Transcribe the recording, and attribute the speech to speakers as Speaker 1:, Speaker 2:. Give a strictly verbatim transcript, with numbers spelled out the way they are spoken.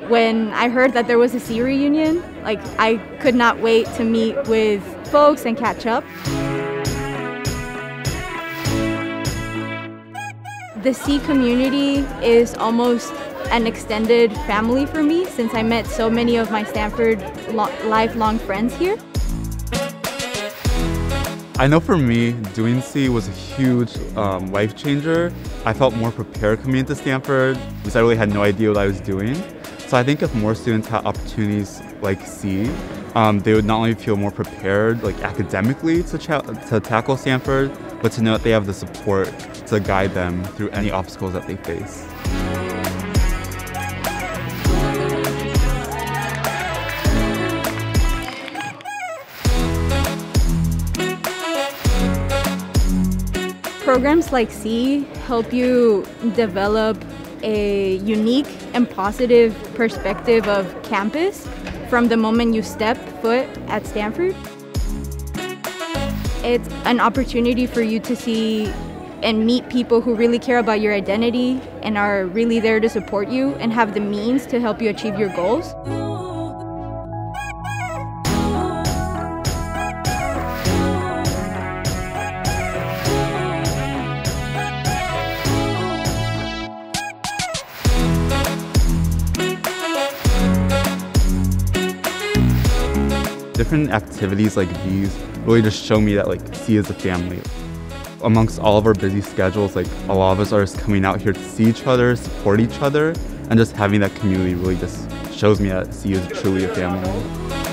Speaker 1: When I heard that there was a S E A reunion, like I could not wait to meet with folks and catch up. The S E A community is almost an extended family for me since I met so many of my Stanford lifelong friends here.
Speaker 2: I know for me, doing S E A was a huge um, life changer. I felt more prepared coming into Stanford because I really had no idea what I was doing. So I think if more students had opportunities like S E A, um, they would not only feel more prepared like academically to, to tackle Stanford, but to know that they have the support to guide them through any obstacles that they face.
Speaker 1: Programs like S E A help you develop a unique and positive perspective of campus from the moment you step foot at Stanford. It's an opportunity for you to see and meet people who really care about your identity and are really there to support you and have the means to help you achieve your goals.
Speaker 2: Different activities like these really just show me that like S E A is a family. Amongst all of our busy schedules, like a lot of us are just coming out here to see each other, support each other, and just having that community really just shows me that S E A is truly a family.